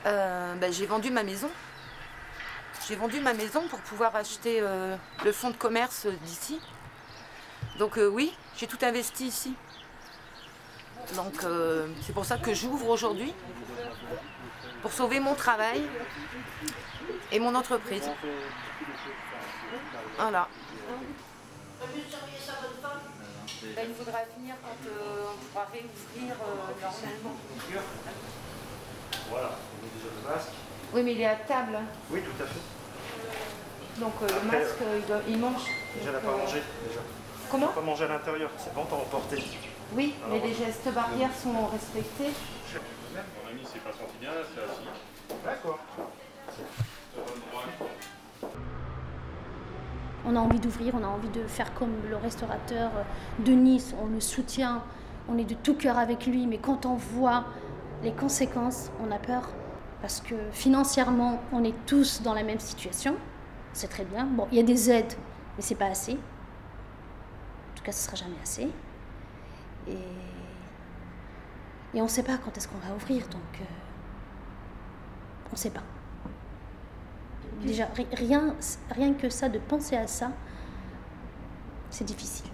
J'ai vendu ma maison. J'ai vendu ma maison pour pouvoir acheter le fonds de commerce d'ici. Donc oui, j'ai tout investi ici. Donc c'est pour ça que j'ouvre aujourd'hui, pour sauver mon travail et mon entreprise. Voilà. Il faudra finir quand on pourra réouvrir normalement. Voilà, on met déjà le masque. Oui, mais il est à table. Oui, tout à fait. Donc le masque, il mange. Déjà, elle n'a pas mangé, déjà. Comment? Pas manger à l'intérieur, c'est bon, t'as emporté. Oui, mais les gestes barrières sont respectés. Mon ami s'est pas senti bien, c'est assis. D'accord. On a envie d'ouvrir, on a envie de faire comme le restaurateur de Nice, on le soutient, on est de tout cœur avec lui, mais quand on voit les conséquences, on a peur. Parce que financièrement, on est tous dans la même situation, c'est très bien. Bon, il y a des aides, mais c'est pas assez. En tout cas, ce ne sera jamais assez. Et on ne sait pas quand est-ce qu'on va ouvrir, donc on ne sait pas. Déjà, rien que ça, de penser à ça, c'est difficile.